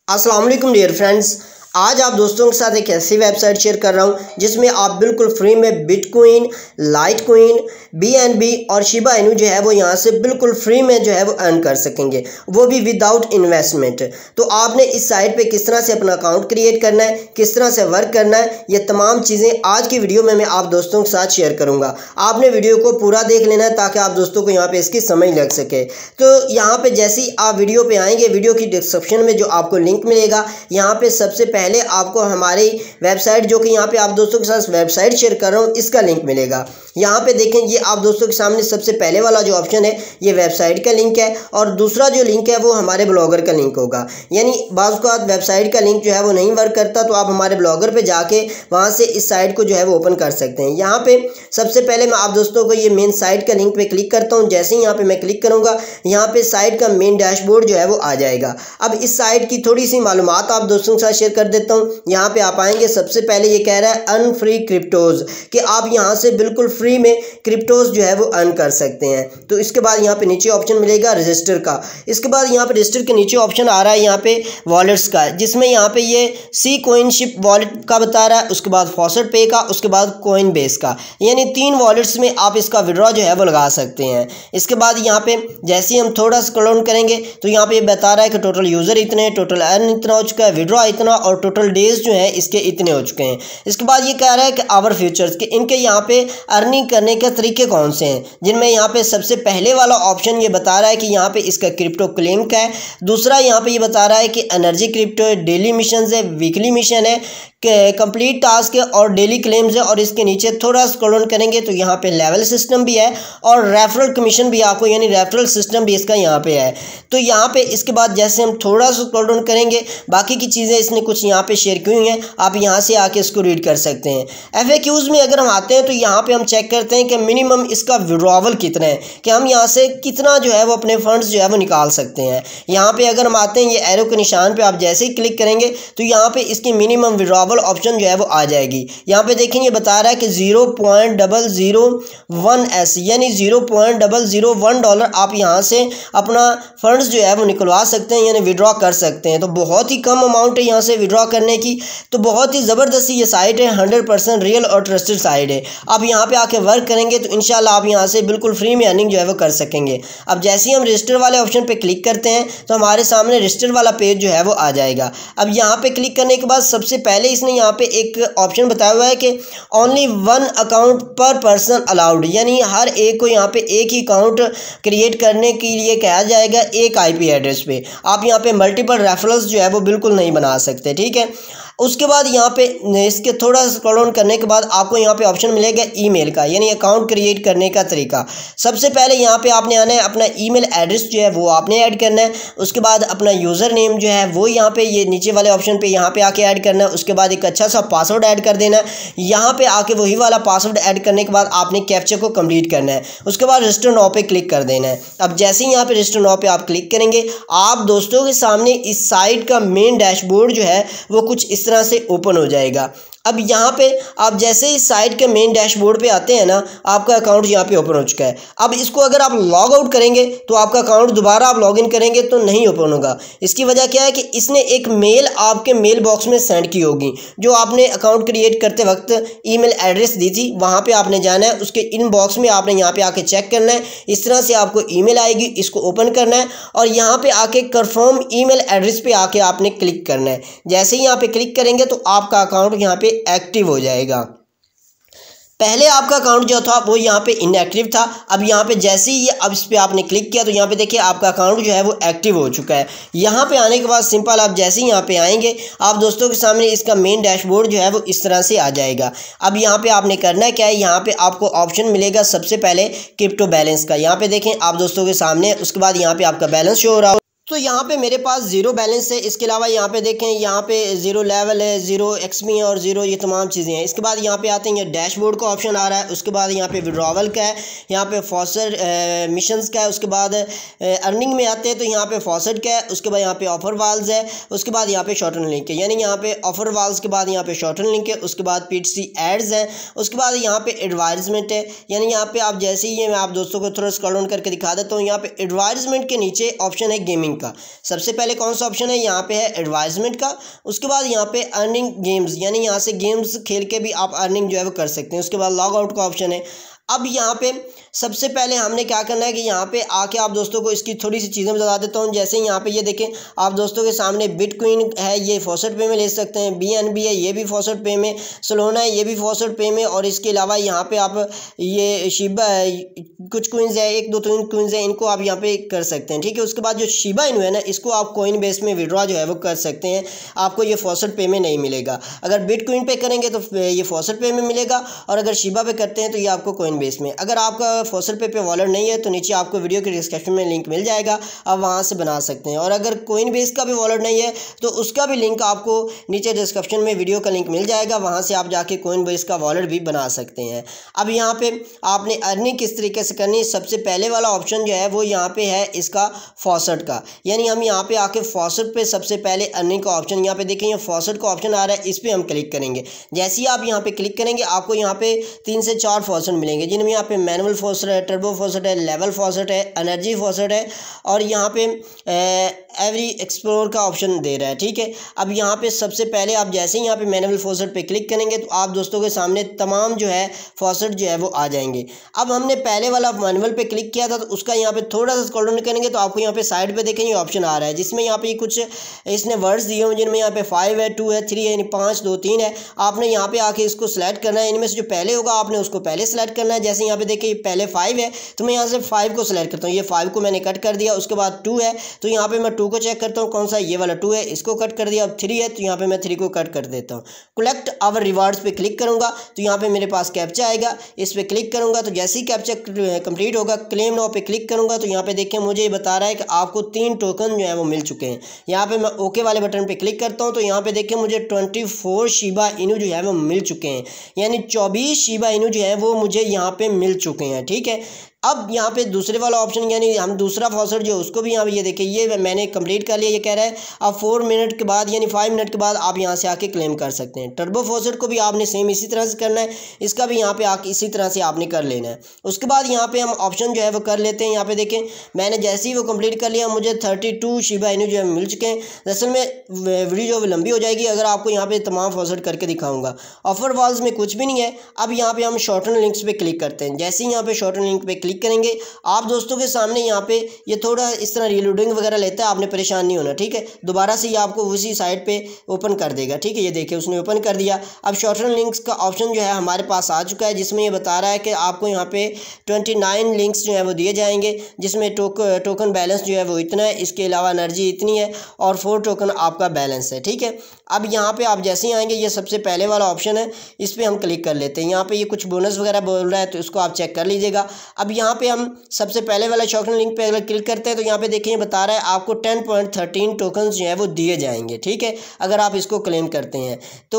अस्सलाम वालेकुम dear friends. आज आप दोस्तों के साथ एक ऐसी वेबसाइट शेयर कर रहा हूं जिसमें आप बिल्कुल फ्री में बिटकॉइन, लाइटकॉइन, BNB और शिबा इनू जो है वो यहां से बिल्कुल फ्री में जो है वो अर्न कर सकेंगे, वो भी विदाउट इन्वेस्टमेंट। तो आपने इस साइट पे किस तरह से अपना अकाउंट क्रिएट करना है, किस तरह से वर्क करना है, ये तमाम चीज़ें आज की वीडियो में मैं आप दोस्तों के साथ शेयर करूँगा। आपने वीडियो को पूरा देख लेना है ताकि आप दोस्तों को यहाँ पर इसकी समझ लग सके। तो यहाँ पर जैसे ही आप वीडियो पर आएँगे, वीडियो की डिस्क्रिप्शन में जो आपको लिंक मिलेगा, यहाँ पर सबसे पहले आपको हमारी वेबसाइट, जो कि यहाँ पे आप दोस्तों के साथ वेबसाइट शेयर कर रहा हूँ, इसका लिंक मिलेगा। यहाँ पे देखें, ये आप दोस्तों के सामने सबसे पहले वाला जो ऑप्शन है ये वेबसाइट का लिंक है, और दूसरा जो लिंक है वो हमारे ब्लॉगर का लिंक होगा। यानी बाज़ का वेबसाइट का लिंक जो है वो नहीं वर्क करता, तो आप हमारे ब्लॉगर पे जाके वहाँ से इस साइट को जो है वो ओपन कर सकते हैं। यहाँ पे सबसे पहले मैं आप दोस्तों को ये मेन साइट का लिंक पे क्लिक करता हूँ। जैसे ही यहाँ पे मैं क्लिक करूँगा, यहाँ पे साइट का मेन डैशबोर्ड जो है वो आ जाएगा। अब इस साइट की थोड़ी सी मालूमात आप दोस्तों के साथ शेयर कर देता हूँ। यहाँ पे आप आएंगे, सबसे पहले ये कह रहा है अर्न फ्री क्रिप्टोज, कि आप यहाँ से बिल्कुल फ्री में क्रिप्टोज जो है वो अर्न कर सकते हैं। तो इसके बाद यहाँ पे नीचे ऑप्शन मिलेगा रजिस्टर का। इसके बाद यहाँ पे रजिस्टर के नीचे ऑप्शन आ रहा है यहाँ पे वॉलेट्स का, जिसमें यहाँ पे ये सी कॉइनशिप वॉलेट का बता रहा है, उसके बाद फॉसेट पे का, उसके बाद कॉइन बेस का। यानी 3 वॉलेट्स में आप इसका विड्रॉ जो है वो लगा सकते हैं। इसके बाद यहाँ पे जैसे ही हम थोड़ा स्क्रॉल डाउन करेंगे तो यहाँ पे बता रहा है कि टोटल यूज़र इतने, टोटल अर्न इतना हो चुका है, विड्रॉ इतना, और टोटल डेज जो है इसके इतने हो चुके हैं। इसके बाद ये कह रहा है कि आवर फ्यूचर्स, कि इनके यहाँ पे अर्निंग करने के तरीके कौन से हैं, जिनमें यहाँ पे सबसे पहले वाला ऑप्शन ये बता रहा है कि यहाँ पे इसका क्रिप्टो क्लेम का है। दूसरा यहाँ पे ये बता रहा है कि एनर्जी क्रिप्टो है, डेली मिशन है, वीकली मिशन है, कंप्लीट टास्क है और डेली क्लेम्स है। और इसके नीचे थोड़ा स्क्रॉल डाउन करेंगे तो यहाँ पे लेवल सिस्टम भी है और रेफरल कमीशन भी आपको, यानी रेफरल सिस्टम भी इसका यहाँ पे है। तो यहाँ पे इसके बाद जैसे हम थोड़ा सा स्क्रॉल डाउन करेंगे, बाकी की चीज़ें इसने कुछ यहाँ पे शेयर की हुई हैं, आप यहाँ से आके इसको रीड कर सकते हैं। FAQs में अगर हम आते हैं तो यहाँ पे हम चेक करते हैं कि मिनिमम इसका विड्रॉवल कितना है, कि हम यहाँ से कितना जो है वो अपने फंड्स जो है वो निकाल सकते हैं। यहाँ पे अगर हम आते हैं, ये एरो के निशान पे आप जैसे ही क्लिक करेंगे तो यहाँ पे इसकी मिनिमम विड्रॉवल ऑप्शन जो है वो आ जाएगी। यहाँ पे देखें, ये बता रहा है कि 0.001S यानी $0.001 आप यहाँ से अपना फंड्स जो है वो निकलवा सकते हैं, यानी विड्रॉ कर सकते हैं। तो बहुत ही कम अमाउंट है यहाँ से विड्रॉ करने की। तो बहुत ही ज़बरदस्ती ये साइट है, 100% रियल और ट्रस्टेड साइट है। आप यहाँ पे आके वर्क करेंगे तो इंशाल्लाह आप यहाँ से बिल्कुल फ्री में अर्निंग जो है वो कर सकेंगे। अब जैसे ही हम रजिस्टर वाले ऑप्शन पे क्लिक करते हैं तो हमारे सामने रजिस्टर वाला पेज जो है वो आ जाएगा। अब यहाँ पे क्लिक करने के बाद सबसे पहले इसने यहाँ पे एक ऑप्शन बताया हुआ है कि only 1 account per person allowed, यानी हर एक को यहाँ पे एक ही अकाउंट क्रिएट करने के लिए कहा जाएगा, एक IP एड्रेस पे। आप यहाँ पे मल्टीपल रेफरल्स जो है वो बिल्कुल नहीं बना सकते, ठीक है। उसके बाद यहाँ पे इसके थोड़ा स्क्रॉल डाउन करने के बाद आपको यहाँ पे ऑप्शन मिलेगा ईमेल का, यानी अकाउंट क्रिएट करने का तरीका। सबसे पहले यहाँ पे आपने आना है, अपना ईमेल एड्रेस जो है वो आपने ऐड करना है। उसके बाद अपना यूज़र नेम जो है वो यहाँ पे ये नीचे वाले ऑप्शन पे यहाँ पे आके ऐड करना है। उसके बाद एक अच्छा सा पासवर्ड ऐड कर देना है। यहाँ पे आके वही वाला पासवर्ड ऐड करने के बाद आपने कैप्चा को कंप्लीट करना है। उसके बाद रजिस्टर नाउ पे क्लिक कर देना है। अब जैसे ही यहाँ पे रजिस्टर नाउ पे आप क्लिक करेंगे, आप दोस्तों के सामने इस साइट का मेन डैशबोर्ड जो है वो कुछ इस तरह से ओपन हो जाएगा। अब यहाँ पे आप जैसे ही साइट के मेन डैशबोर्ड पे आते हैं ना, आपका अकाउंट यहाँ पे ओपन हो चुका है। अब इसको अगर आप लॉग आउट करेंगे तो आपका अकाउंट दोबारा आप लॉगिन करेंगे तो नहीं ओपन होगा। इसकी वजह क्या है कि इसने एक मेल आपके मेल बॉक्स में सेंड की होगी, जो आपने अकाउंट क्रिएट करते वक्त ईमेल एड्रेस दी थी, वहाँ पे आपने जाना है, उसके इनबॉक्स में आपने यहाँ पे आके चेक करना है। इस तरह से आपको ईमेल आएगी, इसको ओपन करना है और यहाँ पे आके कंफर्म ईमेल एड्रेस पे आके आपने क्लिक करना है। जैसे ही यहाँ पे क्लिक करेंगे तो आपका अकाउंट यहाँ पे एक्टिव हो जाएगा। पहले आपका अकाउंट जो था वो यहाँ पे इनएक्टिव था। अब यहाँ पे जैसे ही अब इस पर आपने क्लिक किया तो यहाँ पे देखिए आपका अकाउंट जो है वो एक्टिव हो चुका है। यहाँ पे आने के बाद सिंपल आप जैसे ही यहाँ पे आएंगे, आप दोस्तों के सामने इसका मेन डैशबोर्ड जो है वो इस तरह से आ जाएगा। अब यहाँ पे आपने करना क्या है, यहाँ पे आपको ऑप्शन मिलेगा सबसे पहले क्रिप्टो बैलेंस का। यहाँ पे देखें आप दोस्तों के सामने, उसके बाद यहाँ पे आपका बैलेंस शो हो रहा हो। तो यहाँ पे मेरे पास 0 बैलेंस है। इसके अलावा यहाँ पे देखें, यहाँ पे 0 लेवल है, 0 XP है और 0 ये तमाम चीज़ें हैं। इसके बाद यहाँ पे आते हैं, ये डैशबोर्ड का ऑप्शन आ रहा है। उसके बाद यहाँ पे विड्रॉवल का है, यहाँ पे फॉसेट मिशंस का है। उसके बाद अर्निंग में आते हैं तो यहाँ पे फॉसेट का है। उसके बाद यहाँ पे ऑफर वाल्स है। उसके बाद यहाँ पे शॉर्टन लिंक है, यानी यहाँ पे ऑफर वाल्स के बाद यहाँ पे शॉर्टन लिंक है। उसके बाद PTC एड्स हैं। उसके बाद यहाँ पे एडवर्टाइजमेंट है, यानी यहाँ पे आप जैसे ही मैं आप दोस्तों को थोड़ा स्क्रॉल डाउन करके दिखा देता हूँ। यहाँ पे एडवर्टाइजमेंट के नीचे ऑप्शन है गेमिंग अर्निंग का। सबसे पहले कौन सा ऑप्शन है, यहाँ पे है एडवाइजमेंट का। उसके बाद यहाँ पे अर्निंग गेम्स, यानी यहाँ से गेम्स खेल के भी आप अर्निंग जो है वो कर सकते हैं। उसके बाद लॉग आउट का ऑप्शन है। अब यहाँ पे सबसे पहले हमने क्या करना है कि यहाँ पे आके आप दोस्तों को इसकी थोड़ी सी चीज़ें बता देता हूँ। जैसे यहाँ पे ये देखें आप दोस्तों के सामने बिटकॉइन है, ये फॉसेट पे में ले सकते हैं। BNB है, ये भी फॉसेट पे में। सोलोना है, ये भी फॉसेट पे में। और इसके अलावा यहाँ पे आप ये शिबा कुछ कोइंस है, 1-2-3 कोइंस है, इनको आप यहाँ पे कर सकते हैं, ठीक है। उसके बाद जो शिबा इनू है ना, इसको आप कॉइन बेस में विड्रॉ जो है वो कर सकते हैं, आपको ये फॉसेट पे में नहीं मिलेगा। अगर बिटकॉइन पे करेंगे तो ये फॉसेट पे में मिलेगा, और अगर शिबा पे करते हैं तो ये आपको कॉइन बेस में। अगर आपका फॉसेट पे वॉलेट नहीं है तो नीचे आपको वीडियो के डिस्क्रिप्शन में लिंक मिल जाएगा, आप वहाँ से बना सकते हैं। और अगर कॉइन बेस का भी वॉलेट नहीं है तो उसका भी लिंक आपको नीचे डिस्क्रिप्शन में वीडियो का लिंक मिल जाएगा, वहाँ से आप जाके कॉइन बेस का वॉलेट भी बना सकते हैं। अब यहाँ पे आपने अर्निंग किस तरीके से करनी है, सबसे पहले वाला ऑप्शन जो है वो यहाँ पे है इसका फॉसेट का, यानी हम यहाँ पे आके फॉसेट पे सबसे पहले अर्निंग का ऑप्शन यहाँ पे देखें, ये फॉसेट का ऑप्शन आ रहा है, इस पर हम क्लिक करेंगे। जैसे ही आप यहाँ पे क्लिक करेंगे आपको यहाँ पे 3 से 4 फॉसेट मिलेंगे, जिनमें यहाँ पे मैनुअल फॉसेट है, टर्बो फॉसेट है, लेवल फॉसेट है, एनर्जी फॉसेट है, और यहाँ पे एवरी एक्सप्लोर का ऑप्शन दे रहा है, ठीक है। अब यहाँ पे सबसे पहले आप जैसे ही यहाँ पे मैनुअल फॉसेट पे क्लिक करेंगे तो आप दोस्तों के सामने तमाम जो है फॉसेट जो है वो आ जाएंगे। अब हमने पहले वाला मैनुअल पे क्लिक किया था तो उसका यहाँ पे थोड़ा सा स्क्रॉल डाउन करेंगे तो आपको यहाँ पे साइड पे देखें ये ऑप्शन आ रहा है, जिसमें यहाँ पे कुछ इसने वर्ड्स दिए हुए, जिनमें यहाँ पे 5 है, 2 है, 3 है, यानी 5, 2, 3 है। आपने यहाँ पे आके इसको सिलेक्ट करना है, इनमें से जो पहले होगा आपने उसको पहले सेलेक्ट करना है। जैसे यहाँ पे देखिए पहले 5 है तो मैं यहाँ से 5 को सिलेक्ट करता हूँ, ये 5 को मैंने कट कर दिया। उसके बाद 2 है तो यहाँ पे मैं 2 को चेक करता हूँ कौन सा, ये वाला 2 है, इसको कट कर दिया। अब 3 है तो यहाँ पे मैं 3 को कट कर देता हूँ। कलेक्ट आवर रिवार्ड्स पे क्लिक करूँगा तो यहाँ पे मेरे पास कैप्चा आएगा, इस पर क्लिक करूँगा तो जैसे ही कैप्चा कंप्लीट होगा क्लेम नाउ पे क्लिक करूँगा तो यहाँ पे देखें मुझे ये बता रहा है कि आपको 3 टोकन जो है वो मिल चुके हैं। यहाँ पे मैं ओके वाले बटन पे क्लिक करता हूँ तो यहाँ पे देखें मुझे 24 शिबा इनू जो है वो मिल चुके हैं, यानी 24 शिबा इनू जो है वो मुझे यहाँ पे मिल चुके हैं, ठीक है। अब यहाँ पे दूसरे वाला ऑप्शन, यानी हम दूसरा फॉसेट जो उसको भी यहाँ पे ये देखिए ये मैंने कंप्लीट कर लिया। ये कह रहा है अब 4 मिनट के बाद यानी 5 मिनट के बाद आप यहाँ से आके क्लेम कर सकते हैं। टर्बो फॉसेट को भी आपने सेम इसी तरह से करना है, इसका भी यहाँ पे आके इसी तरह से आपने कर लेना है। उसके बाद यहाँ पे हम ऑप्शन जो है वो कर लेते हैं। यहाँ पे देखें मैंने जैसे ही वो कंप्लीट कर लिया मुझे 32 शिबा इनू जो है मिल चुके हैं। दरअसल में वीडियो जो लंबी हो जाएगी अगर आपको यहाँ पे तमाम फॉसेट करके दिखाऊंगा। ऑफर वॉल्स में कुछ भी नहीं है। अब यहाँ पे हम शॉर्टन लिंक्स पे क्लिक करते हैं। जैसे ही यहाँ पे शॉर्टन लिंक पे क्लिक करेंगे आप दोस्तों के सामने यहाँ पे ये थोड़ा इस तरह रीलोडिंग वगैरह लेता है, आपने परेशान नहीं होना, ठीक है। दोबारा से ये आपको उसी साइट पे ओपन कर देगा, ठीक है। ये देखिए उसने ओपन कर दिया। अब शॉर्टन लिंक्स का ऑप्शन जो है हमारे पास आ चुका है, जिसमें ये बता रहा है कि आपको यहाँ पे 29 लिंक्स जो है वो दिए जाएंगे, जिसमें टोकन बैलेंस जो है वो इतना है, इसके अलावा एनर्जी इतनी है और 4 टोकन आपका बैलेंस है, ठीक है। अब यहाँ पे आप जैसे ही आएंगे ये सबसे पहले वाला ऑप्शन है, इस पर हम क्लिक कर लेते हैं। यहाँ पे ये कुछ बोनस वगैरह बोल रहा है तो इसको आप चेक कर लीजिएगा। अब यहाँ पे हम सबसे पहले वाला शॉर्टन लिंक पे अगर क्लिक करते हैं तो यहाँ पे देखिए बता रहा है आपको 10.13 टोकन जो है वो दिए जाएंगे, ठीक है। अगर आप इसको क्लेम करते हैं तो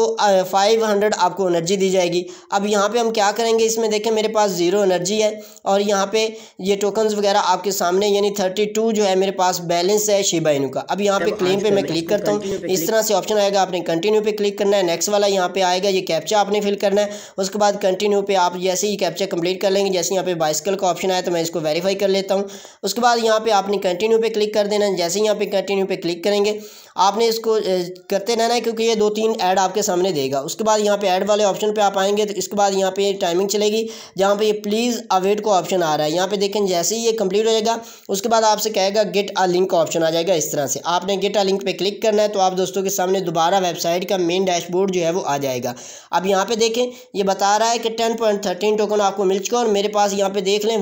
500 आपको एनर्जी दी जाएगी। अब यहाँ पे हम क्या करेंगे, इसमें देखें मेरे पास 0 एनर्जी है और यहाँ पे ये टोकन्स वगैरह आपके सामने, यानी 32 जो है मेरे पास बैलेंस है शिबा इनू का। अब यहाँ पे क्लेम पे मैं क्लिक करता हूँ, इस तरह से ऑप्शन आएगा, आपने कंटिन्यू पे क्लिक करना है। नेक्स्ट वाला यहाँ पे आएगा, ये कैप्चा आपने फिल करना है। उसके बाद कंटिन्यू पे आप जैसे ही कैप्चा कंप्लीट कर लेंगे, जैसे यहाँ पे बाइसिकल का ऑप्शन आया तो मैं इसको वेरीफाई कर लेता हूँ। उसके बाद यहाँ पे आपने कंटिन्यू पे क्लिक कर देना है। जैसे ही यहाँ पे कंटिन्यू पे क्लिक करेंगे आपने इसको करते रहना है, क्योंकि ये 2-3 ऐड आपके सामने देगा। उसके बाद यहाँ पे ऐड वाले ऑप्शन पे आप आएंगे तो इसके बाद यहाँ पे टाइमिंग चलेगी, जहाँ पे ये प्लीज़ अवेट का ऑप्शन आ रहा है। यहाँ पे देखें जैसे ही ये कंप्लीट हो जाएगा उसके बाद आपसे कहेगा गेट अ लिंक का ऑप्शन आ जाएगा। इस तरह से आपने गेट अ लिंक पे क्लिक करना है तो आप दोस्तों के सामने दोबारा वेबसाइट का मेन डैशबोर्ड जो है वो आ जाएगा। अब यहाँ पे देखें ये बता रहा है कि 10.13 टोकन आपको मिल चुका है और मेरे पास यहाँ पे देख लें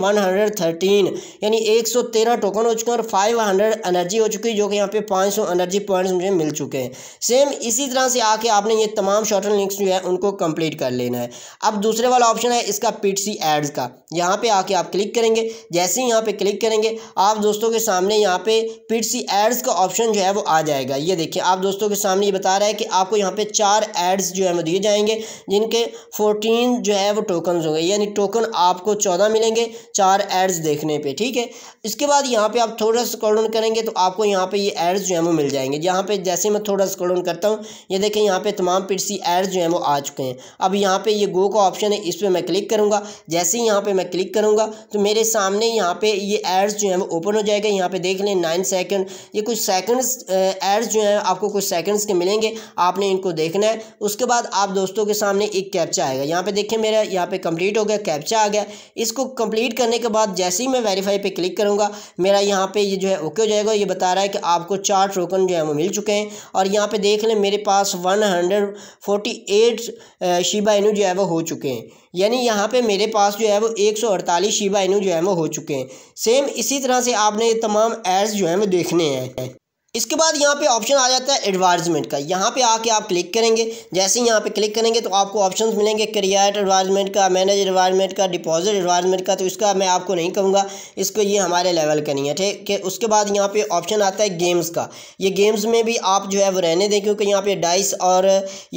113 यानी 113 टोकन हो चुके हैं और 500 एनर्जी हो चुकी है, जो कि यहाँ पे 500 एनर्जी पॉइंट्स मुझे मिल चुके हैं। सेम इसी तरह से आके आपने ये तमाम शॉर्टन लिंक्स जो है उनको कंप्लीट कर लेना है। अब दूसरे वाला ऑप्शन है इसका पीटीसी एड्स का, यहाँ पे आके आप क्लिक करेंगे। जैसे ही यहाँ पे क्लिक करेंगे आप दोस्तों के सामने यहाँ पे पीटीसी एड्स का ऑप्शन जो है वो आ जाएगा। ये देखिए आप दोस्तों के सामने ये बता रहा है कि आपको यहाँ पे 4 एड्स जो है वो दिए जाएंगे, जिनके 14 जो है वो टोकन होंगे, यानी टोकन आपको 14 मिलेंगे 4 एड्स देखने पे, ठीक है। इसके बाद यहाँ पे आप थोड़ा सा स्क्रॉल डाउन करेंगे तो आपको यहाँ पे ये एड्स जो है वो मिल जाएंगे, यहाँ पे जैसे मैं थोड़ा स्क्रॉल डाउन करता हूँ, ये देखें यहाँ पे तमाम पिक्सी एड्स जो हैं वो आ चुके हैं। अब यहाँ पे ये गो का ऑप्शन है, इस पर मैं क्लिक करूँगा। जैसे ही यहाँ पे मैं क्लिक करूँगा तो मेरे सामने यहाँ पे ये एड्स जो हैं वो ओपन हो जाएगा। यहाँ पे देख लें 9 सेकंड, ये कुछ सेकंड्स एड्स जो हैं आपको कुछ सेकंड्स के मिलेंगे, आपने इनको देखना है। उसके बाद आप दोस्तों के सामने एक कैप्चा आएगा। यहाँ पे देखें मेरा यहाँ पे कंप्लीट हो गया, कैप्चा आ गया। इसको कंप्लीट करने के बाद जैसे ही मैं वेरीफाई पे क्लिक करूँगा, मेरा यहाँ पे ये जो है ओके हो जाएगा। ये बता रहा है कि आपको 4 टोकन जो है वो मिल चुके हैं। और यहाँ पे देख लें मेरे पास 148 शिबा इनू जो है वो हो चुके हैं, यानी यहाँ पे मेरे पास जो है वो 148 शिबा इनू जो है वो हो चुके हैं। सेम इसी तरह से आपने ये तमाम एड्स जो है वो देखने हैं। इसके बाद यहाँ पे ऑप्शन आ जाता है एडवर्टाइजमेंट का। यहाँ पे आके आप क्लिक करेंगे। जैसे ही यहाँ पे क्लिक करेंगे तो आपको ऑप्शंस मिलेंगे, क्रिएट एडवर्टाइजमेंट का, मैनेज एडवर्टाइजमेंट का, डिपॉजिट एडवर्टाइजमेंट का। तो इसका मैं आपको नहीं कहूँगा, इसको ये हमारे लेवल का नहीं है, ठीक है। उसके बाद यहाँ पे ऑप्शन आता है गेम्स का। ये गेम्स में भी आप जो है वो रहने दें, क्योंकि यहाँ पे डाइस और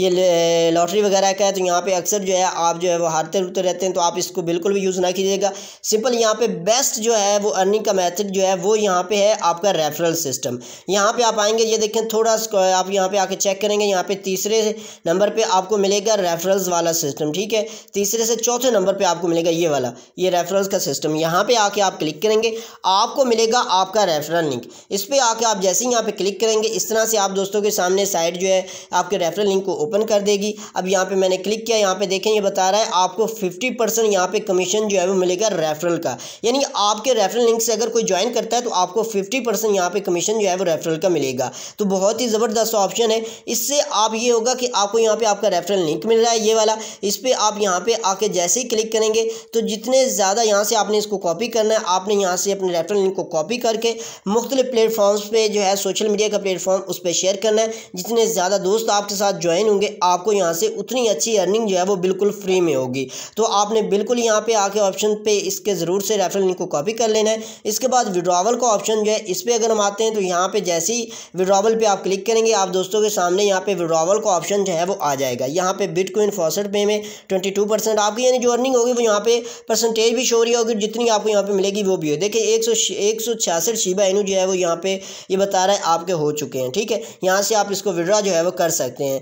ये लॉटरी वगैरह का है, तो यहाँ पे अक्सर जो है आप जो है वो हारते रुकते रहते हैं, तो आप इसको बिल्कुल भी यूज़ ना कीजिएगा। सिंपल यहाँ पे बेस्ट जो है वो अर्निंग का मेथड जो है वो यहाँ पे है आपका रेफरल सिस्टम। यहाँ पे आप आएंगे, ये देखें थोड़ा आप यहाँ पे आके चेक करेंगे, यहाँ पे तीसरे नंबर पे आपको मिलेगा रेफरल्स वाला सिस्टम, ठीक है। तीसरे से चौथे नंबर पे आपको मिलेगा ये वाला, ये रेफरल्स का सिस्टम। यहाँ पे आके आप क्लिक करेंगे, आपको मिलेगा आपका रेफरल लिंक। इस पर आके आप जैसे ही यहाँ पे क्लिक करेंगे, इस तरह से आप दोस्तों के सामने साइट जो है आपके रेफरल लिंक को ओपन कर देगी। अब यहाँ पे मैंने क्लिक किया, यहाँ पे देखें ये बता रहा है आपको 50% यहाँ पे कमीशन जो है वो मिलेगा रेफरल का, यानी आपके रेफरल लिंक से अगर कोई ज्वाइन करता है तो आपको 50% यहाँ पे कमीशन जो है वो रेफरल का मिलेगा। तो बहुत ही ज़बरदस्त ऑप्शन है। इससे आप ये होगा कि आपको यहाँ पे आपका रेफरल लिंक मिल रहा है ये वाला। इस पर आप यहाँ पे आके जैसे ही क्लिक करेंगे तो जितने ज़्यादा यहाँ से आपने इसको कॉपी करना है, आपने यहाँ से अपने रेफरल लिंक को कॉपी करके मुख्तलिफ प्लेटफॉर्म्स पे जो है सोशल मीडिया का प्लेटफॉर्म उस पर शेयर करना है। जितने ज़्यादा दोस्त आपके साथ ज्वाइन होंगे, आपको यहाँ से उतनी अच्छी अर्निंग जो है वो बिल्कुल फ्री में होगी। तो आपने बिल्कुल यहाँ पे आके ऑप्शन पे इसके ज़रूर से रेफरल लिंक को कॉपी कर लेना है। इसके बाद विड्रॉवल का ऑप्शन जो है, इस पर अगर हम आते हैं तो यहाँ पे जैसे ही विड्रॉवल पे आप क्लिक करेंगे, आप दोस्तों के सामने यहाँ पे विड्रॉवल का ऑप्शन जो है वो आ जाएगा। यहाँ पे बिटकॉइन फॉसेट पे में 22% आपकी यानी जो अर्निंग होगी वो यहाँ पे परसेंटेज भी शो रही होगी, जितनी आपको यहाँ पे मिलेगी वो भी है। देखिए 166 शिबा इनू जो है वो यहाँ पे ये बता रहा है आपके हो चुके हैं, ठीक है। यहाँ से आप इसको विड्रॉ जो है वो कर सकते हैं।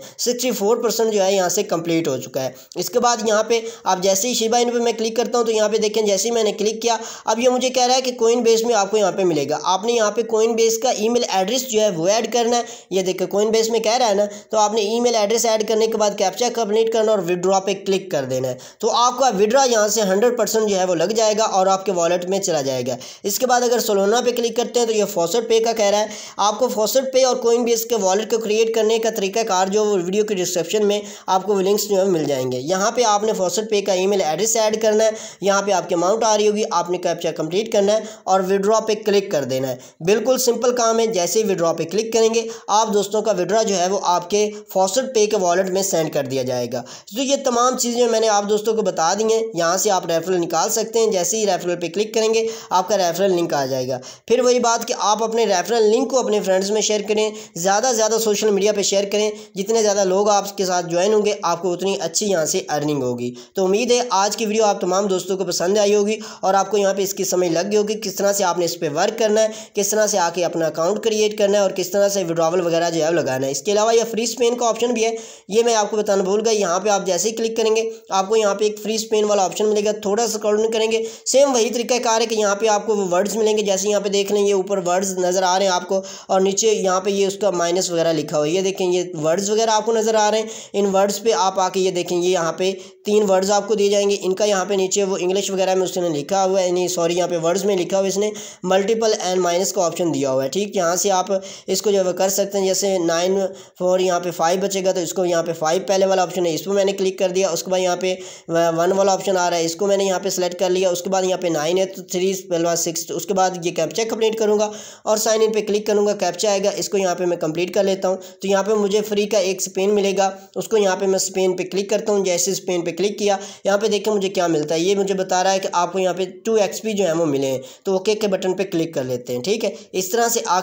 64% जो है यहाँ से कंप्लीट हो चुका है। इसके बाद यहाँ पे आप जैसे ही शिबा इनू पे मैं क्लिक करता हूँ तो यहाँ पे देखें जैसे ही मैंने क्लिक किया, अब ये मुझे कह रहा है कि कोइन बेस में आपको यहाँ पे मिलेगा। आपने यहाँ पे कोइन बेस का ईमेल एड्रेस जो है वो ऐड करना है। ये देखिए कोइन बेस में कह रहा है ना, तो आपने ईमेल एड्रेस ऐड करने के बाद कैप्चा कंप्लीट करना और विड्रॉ पे क्लिक कर देना है। तो आपका विड्रॉ यहाँ से 100% जो है वो लग जाएगा और आपके वॉलेट में चला जाएगा। इसके बाद अगर सोलोना पे क्लिक करते हैं तो ये फॉसेट पे का कह रहा है। आपको फॉसेट पे और कोइन बेस के वॉलेट को क्रिएट करने का तरीकाकार जो वीडियो के डिस्क्रिप्शन में आपको लिंक्स जो है मिल जाएंगे। यहाँ पे आपने फॉसेट पे का ईमेल एड्रेस ऐड करना है, यहाँ पे आपकी अमाउंट आ रही होगी, आपने कैप्चा कंप्लीट करना है और विड्रॉ पे क्लिक कर देना है। बिल्कुल सिंपल काम है। जैसे ही विड्रॉ पे क्लिक करेंगे, आप दोस्तों का विड्रॉ जो है वो आपके फॉसेट पे के वॉलेट में सेंड कर दिया जाएगा। तो ये तमाम चीज़ें मैंने आप दोस्तों को बता दी हैं। यहाँ से आप रेफरल निकाल सकते हैं। जैसे ही रेफरल पे क्लिक करेंगे, आपका रेफरल लिंक आ जाएगा। फिर वही बात कि आप अपने रेफरल लिंक को अपने फ्रेंड्स में शेयर करें, ज़्यादा से ज़्यादा सोशल मीडिया पे शेयर करें। जितने ज़्यादा लोग आपके साथ ज्वाइन होंगे, आपको उतनी अच्छी यहाँ से अर्निंग होगी। तो उम्मीद है आज की वीडियो आप तमाम दोस्तों को पसंद आई होगी और आपको यहाँ पे इसकी समझ लग गई होगी किस तरह से आपने इस पर वर्क करना है, किस तरह से आके अपना अकाउंट क्रिएट करना है और किस तरह से विड्रॉवल वगैरह जो है लगाना है। इसके अलावा यह फ्री स्पेन का ऑप्शन भी है, ये मैं आपको बताना भूल गया। यहाँ पे आप जैसे ही क्लिक करेंगे, आपको यहाँ पे एक फ्री स्पेन वाला ऑप्शन मिलेगा। थोड़ा सा स्क्रॉल डाउन करेंगे, सेम वही तरीका कार है कि यहाँ पे आपको वर्ड्स मिलेंगे। जैसे यहाँ पे देख लें, ये ऊपर वर्ड्स नज़र आ रहे हैं आपको और नीचे यहाँ पे ये उसका माइनस वगैरह लिखा हुआ है। ये देखें, ये वर्ड्स वगैरह आपको नज़र आ रहे हैं। इन वर्ड्स पे आप आके ये देखें, ये यहाँ पे 3 वर्ड्स आपको दिए जाएंगे। इनका यहाँ पे नीचे वो इंग्लिश वगैरह में उसने लिखा हुआ है, नहीं सॉरी, यहाँ पे वर्ड्स में लिखा हुआ है इसने मल्टीपल एंड माइनस का ऑप्शन दिया हुआ है, ठीक। यहाँ से आप इसको जो है कर सकते हैं। जैसे 9 4 यहाँ पे 5 बचेगा तो इसको यहाँ पे 5 पहले वाला ऑप्शन है, इस पर मैंने क्लिक कर दिया। उसके बाद यहाँ पे 1 वाला ऑप्शन आ रहा है, इसको मैंने यहाँ पे सेलेक्ट कर लिया। उसके बाद यहाँ पे 9 है तो 3 पहले 6। उसके बाद ये कैप्चा कंप्लीट करूँगा और साइन इन पे क्लिक करूँगा, कैप्चा आएगा, इसको यहाँ पे मैं कंप्लीट कर लेता हूँ। तो यहाँ पे मुझे फ्री का एक स्पेन मिलेगा, उसको यहाँ पे मैं स्पेन पे क्लिक करता हूँ। जैसे स्पेन पे क्लिक किया, यहाँ पे देखें मुझे क्या मिलता है। ये मुझे बता रहा है कि आपको यहाँ पे 2 XP जो है वो मिले हैं। तो ओके के बटन पे क्लिक कर लेते हैं, ठीक है। इस तरह से आके आपने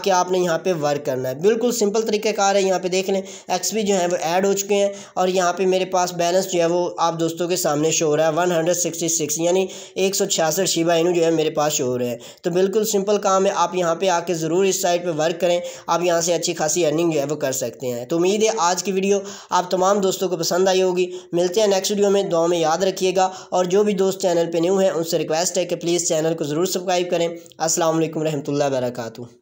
यहाँ पे वर्क करना है। बिल्कुल सिंपल तरीक़ाकार है। यहाँ पे देख लें XP जो है वो ऐड हो चुके हैं और यहाँ पे मेरे पास बैलेंस जो है वो आप दोस्तों के सामने शो हो रहा है 166 यानी 166 शिबा इनू जो है मेरे पास शो हो रहे हैं। तो बिल्कुल सिंपल काम है, आप यहाँ पे आके ज़रूर इस साइट पे वर्क करें, आप यहाँ से अच्छी खासी अर्निंग जो है वो कर सकते हैं। तो उम्मीद है आज की वीडियो आप तमाम दोस्तों को पसंद आई होगी। मिलते हैं नेक्स्ट वीडियो में, दुआ में याद रखिएगा और जो भी दोस्त चैनल पे न्यू हैं उनसे रिक्वेस्ट है कि प्लीज़ चैनल को ज़रूर सब्सक्राइब करें। अस्सलाम वालेकुम रहमतुल्लाहि व बरकातुहू।